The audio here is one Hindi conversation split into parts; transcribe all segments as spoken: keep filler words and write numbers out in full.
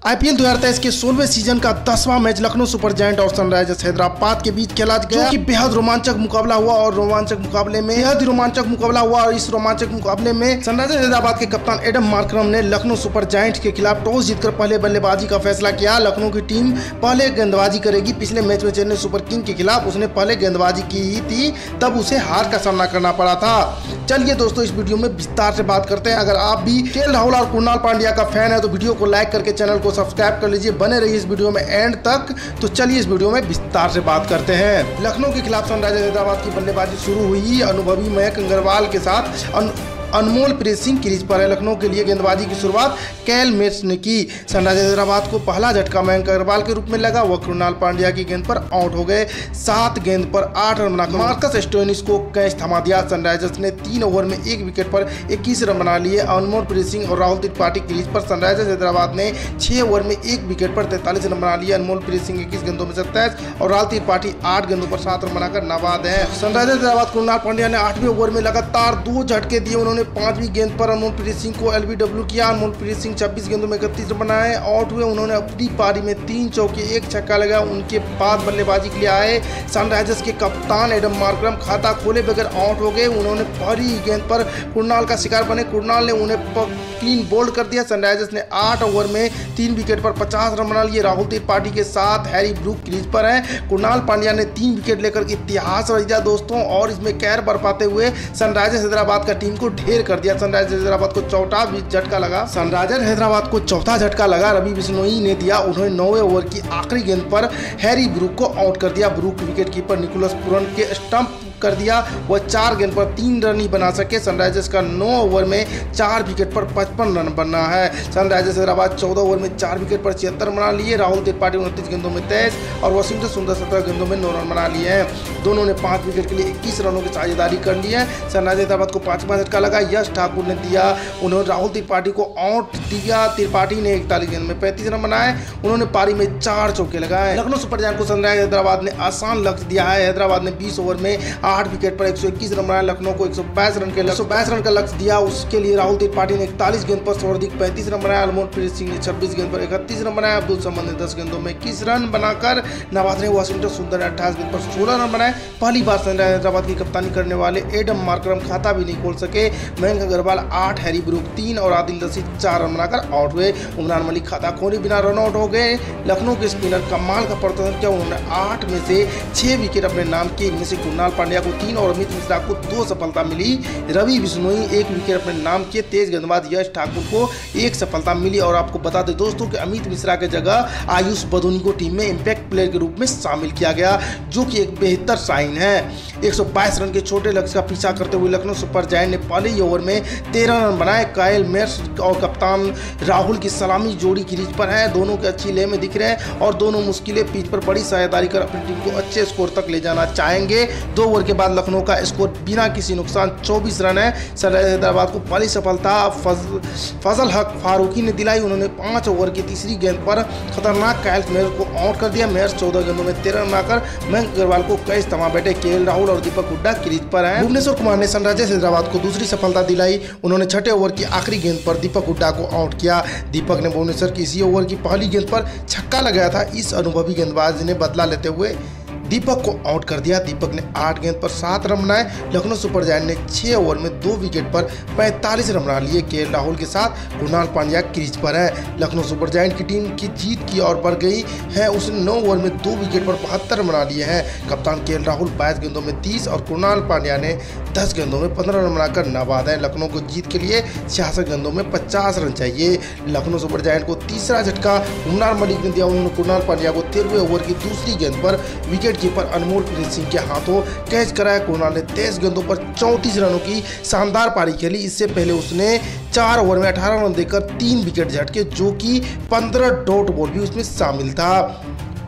आईपीएल दो हज़ार तेईस के सोलहवें सीजन का दसवां मैच लखनऊ सुपर जायंट और सनराइजर्स हैदराबाद के बीच खेला गया, जो कि बेहद रोमांचक मुकाबला हुआ और रोमांचक मुकाबले में बेहद रोमांचक मुकाबला हुआ और इस रोमांचक मुकाबले में सनराइजर्स हैदराबाद के कप्तान एडम मार्करम ने लखनऊ सुपर जायंट के खिलाफ टॉस जीतकर पहले बल्लेबाजी का फैसला किया। लखनऊ की टीम पहले गेंदबाजी करेगी। पिछले मैच में चेन्नई सुपर किंग के खिलाफ उसने पहले गेंदबाजी की ही थी, तब उसे हार का सामना करना पड़ा था। चलिए दोस्तों, इस वीडियो में विस्तार से बात करते हैं। अगर आप भी केएल राहुल और कुणाल पांड्या का फैन है तो वीडियो को लाइक करके चैनल को सब्सक्राइब कर लीजिए। बने रहिए इस वीडियो में एंड तक। तो चलिए इस वीडियो में विस्तार से बात करते हैं। लखनऊ के खिलाफ सनराइजर्स हैदराबाद की बल्लेबाजी शुरू हुई अनुभवी मयंक अग्रवाल के साथ। अन... अनमोल प्रीत सिंह क्रीज पर है। लखनऊ के लिए गेंदबाजी की शुरुआत कैल मेट्स ने की। सनराइजर्स हैदराबाद को पहला झटका मयंक अग्रवाल के रूप में लगा। वह कुणाल पांड्या की गेंद पर आउट हो गए। सात गेंद पर आठ रन बनाकर मार्कस स्टोइनिस को कैच थमा दिया। सनराइजर्स ने तीन ओवर में एक विकेट पर इक्कीस रन बना लिए। अनमोल प्रीत सिंह और राहुल त्रिपाठी क्रीज पर। सनराइजर्स हैदराबाद ने छह ओवर में एक विकेट पर तैंतालीस रन बना लिए। अनमोल प्रीत सिंह इक्कीस गेंदों में सत्ताईस और राहुल त्रिपाठी आठ गेंदों पर सात रन बनाकर नाबाद है। सनराइजर्स हैदराबाद कुणाल पांड्या ने आठवें ओवर में लगातार दो झटके दिए। उन्होंने पांचवीं गेंद पर अनमोल प्रीत सिंह को एलबीडब्ल्यू किया। अनमोल प्रीत सिंह छब्बीस गेंदों में इकतीस रन बनाए, आउट हुए। उन्होंने अपनी पारी में तीन चौके एक छक्का लगाया। उनके बाद बल्लेबाजी के लिए आए सनराइजर्स के कप्तान एडम मार्करम खाता खोले बगैर आउट हो गए। उन्होंने पहली गेंद पर कुणाल का शिकार बने। कुणाल ने उन्हें क्लीन बोल्ड कर दिया। सनराइजर्स ने आठ ओवर में तीन विकेट पर पचास रन बना लिए। राहुल त्रिपाठी के साथ हैरी ब्रूक क्रीज पर है। कुणाल पांड्या ने तीन विकेट लेकर इतिहास रच दिया दोस्तों, और इसमें कहर बरपाते हुए सनराइजर्स हैदराबाद का टीम को ढेर कर दिया। सनराइजर्स हैदराबाद को चौथा झटका लगा। सनराइजर्स हैदराबाद को चौथा झटका लगा रवि बिश्नोई ने दिया। उन्होंने नौवें ओवर की आखिरी गेंद पर हैरी ब्रूक को आउट कर दिया। ब्रूक विकेटकीपर निकोलस पुरन के स्टंप कर दिया। वह चार गेंद पर तीन रन ही बना सके। सनराइजर्स का नौ ओवर में चार विकेट पर पचपन रन बना है। सनराइजर्स हैदराबाद चौदह ओवर में चार विकेट पर छिहत्तर बना लिए। राहुल त्रिपाठी उनतीस गेंदों में तेईस और वशिंगटन सुंदर सत्रह गेंदों में नौ रन बना लिए हैं। दोनों ने पांच विकेट के लिए इक्कीस रनों की साझेदारी कर ली है। सनराइजर्स हैदराबाद को पांचवा झटका लगा। यश ठाकुर ने दिया। उन्होंने राहुल त्रिपाठी को आउट दिया। त्रिपाठी ने इकतालीस गेंद में पैंतीस रन बनाए। उन्होंने पारी में चार चौके लगाए। लखनऊ सुपर जायंट को सनराइजर्स हैदराबाद ने आसान लक्ष्य दिया है। हैदराबाद ने बीस ओवर में आठ विकेट पर एक सौ इक्कीस रन बनाए। लखनऊ को एक सौ बाईस रन के एक सौ बाईस रन का लक्ष्य दिया। उसके लिए राहुल त्रिपाठी ने इकतालीस गेंद पर सर्वाधिक पैंतीस रन बनाया। अनमोल प्रीत सिंह ने छब्बीस गेंद पर इकतीस रन बनाया। अब्दुल समद ने दस गेंदों में इक्कीस रन बनाकर नवाज ने वशिंगटन सुंदर ने अट्ठाईस गेंद पर सोलह रन बनाए। पहली बार सनराइजर्स हैदराबाद की कप्तानी करने वाले एडम मार्करम खाता भी नहीं खोल सके। मयंक अग्रवाल आठ, हैरी ब्रूक तीन और आदिल रशीद चार रन बनाकर आउट हुए। उमरान मलिक खाता खोले बिना रन आउट हो गए। लखनऊ के स्पिनर कमाल का प्रदर्शन किया। उन्होंने आठ में से छह विकेट अपने नाम किए। इनमें से कुणाल पांड्या को तीन और अमित मिश्रा को दो सफलता मिली। रवि बिश्नोई एक विकेट अपने नाम किए। तेज गेंदबाज यश ठाकुर को एक सफलता मिली। और आपको बता दें दोस्तों कि अमित मिश्रा के जगह आयुष बदोनी को टीम में इंपैक्ट प्लेयर के रूप में शामिल किया गया, जो कि एक बेहतर साइन है। एक सौ बाईस रन के छोटे लक्ष्य का पीछा करते हुए लखनऊ सुपर जायंट ने पहले ही ओवर में तेरह रन बनाए। कायल मेट्स और कप्तान राहुल की सलामी जोड़ी क्रीज पर है। दोनों के अच्छी लय में दिख रहे हैं और दोनों मुश्किलें पिच पर बड़ी साझेदारी कर अपनी टीम को अच्छे स्कोर तक ले जाना चाहेंगे। दो ओवर के बाद लखनऊ का स्कोर बिना किसी नुकसान चौबीस रन है। सनराइजर्स हैदराबाद को पहली सफलता फज, फजल हक फारूकी ने दिलाई। उन्होंने पांच ओवर की तीसरी गेंद पर खतरनाक कायल मेट्स को आउट कर दिया। मेट्स चौदह गेंदों में तेरह रन बनाकर मयंक अग्रवाल को कैच थमा बैठे। केएल राहुल और दीपक हुड्डा क्रीज पर हैं। भुवनेश्वर कुमार ने सनराइजर्स हैदराबाद को दूसरी सफलता दिलाई। उन्होंने छठे ओवर की आखिरी गेंद पर दीपक हुड्डा को आउट किया। दीपक ने भुवनेश्वर की इसी ओवर की पहली गेंद पर छक्का लगाया था। इस अनुभवी गेंदबाज ने बदला लेते हुए दीपक को आउट कर दिया। दीपक ने आठ गेंद पर सात रन बनाए। लखनऊ सुपर जायंट ने छह ओवर में दो विकेट पर पैंतालीस रन बना लिए। केएल राहुल के साथ कुणाल पांड्या क्रीज पर है। लखनऊ सुपर जायंट की टीम की जीत की ओर बढ़ गई है। उसने नौ ओवर में दो विकेट पर बहत्तर रन बना लिए हैं। कप्तान केएल राहुल बाईस गेंदों में तीस और कुणाल पांड्या ने दस गेंदों में पंद्रह रन बनाकर नाबाद है। लखनऊ को जीत के लिए छियासठ गेंदों में पचास रन चाहिए। लखनऊ सुपर जायंट को तीसरा झटका उमरान मलिक ने दिया। उन्होंने कुणाल पांड्या को तेरहवें ओवर की दूसरी गेंद पर विकेट कीपर अनमोल प्रीत सिंह के हाथों कैच कराया। कुणाल ने तेईस गेंदों पर चौंतीस रनों की शानदार पारी खेली। इससे पहले उसने चार ओवर में अठारह रन देकर तीन विकेट झटके, जो कि पंद्रह डॉट बॉल भी उसमें शामिल था।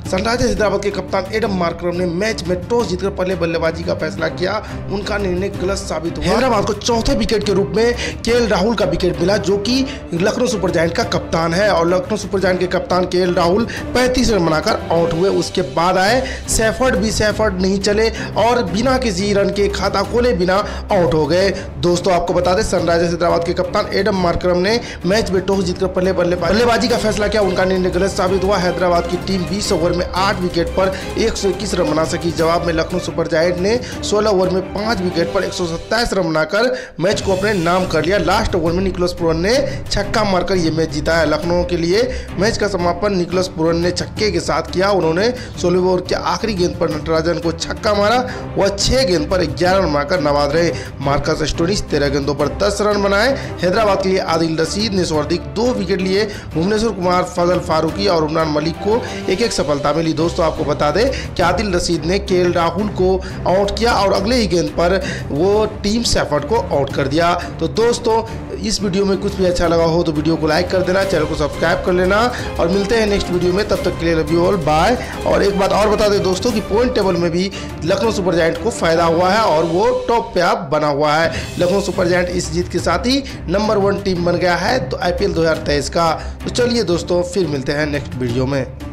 सनराइजर्स हैदराबाद के कप्तान एडम मार्करम ने मैच में टॉस जीतकर पहले बल्लेबाजी का फैसला किया। उनका निर्णय गलत साबित हुआ। हैदराबाद को चौथे विकेट के रूप में केएल राहुल का विकेट मिला, जो कि लखनऊ सुपर जायंट का कप्तान है, और लखनऊ सुपर जायंट के कप्तान केएल राहुल पैंतीस रन बनाकर आउट हुए। उसके बाद आए सैफर्ड, भी सैफर्ड नहीं चले और बिना किसी रन के खाता खोले बिना आउट हो गए। दोस्तों आपको बता दें, सनराइजर्स हैदराबाद के कप्तान एडम मार्करम ने मैच में टॉस जीतकर पहले बल्लेबाजी का फैसला किया। उनका निर्णय गलत साबित हुआ। हैदराबाद की टीम बीस ओवर में आठ विकेट पर एक सौ इक्कीस रन बना सकी। जवाब में लखनऊ सुपर जायंट ने सोलह ओवर में पांच विकेट पर एक सौ सत्ताईस रन बनाकर मैच को अपने नाम कर लिया। लास्ट ओवर में निकोलस पुरन ने छक्का मारकर यह मैच जीता है। लखनऊ के लिए मैच का समापन निकोलस पुरन ने छक्के के साथ किया। उन्होंने सोलह ओवर के आखिरी गेंद पर नटराजन को छक्का मारा। वह छह गेंद पर ग्यारह रन बनाकर नवाज रहे। मार्कस स्टोइनिस तेरह गेंदों पर दस रन बनाए। हैदराबाद के लिए आदिल रशीद ने सर्वाधिक दो विकेट लिए। भुवनेश्वर कुमार, फजल फारूकी और उमरान मलिक को एक एक सफलता मिली। दोस्तों आपको बता दें कि आदिल रशीद ने केएल राहुल को आउट किया और अगले ही गेंद पर वो टीम सैफर्ड को आउट कर दिया। तो दोस्तों इस वीडियो में कुछ भी अच्छा लगा हो तो वीडियो को लाइक कर देना, चैनल को सब्सक्राइब कर लेना और मिलते हैं नेक्स्ट वीडियो में। तब तक के लिए लव यू ऑल, बाय। और एक बात और बता दें दोस्तों कि पॉइंट टेबल में भी लखनऊ सुपर जायंट को फायदा हुआ है और वो टॉप पे आप बना हुआ है। लखनऊ सुपर जायंट इस जीत के साथ ही नंबर वन टीम बन गया है तो आईपीएल दो हज़ार तेईस का। तो चलिए दोस्तों फिर मिलते हैं नेक्स्ट वीडियो में।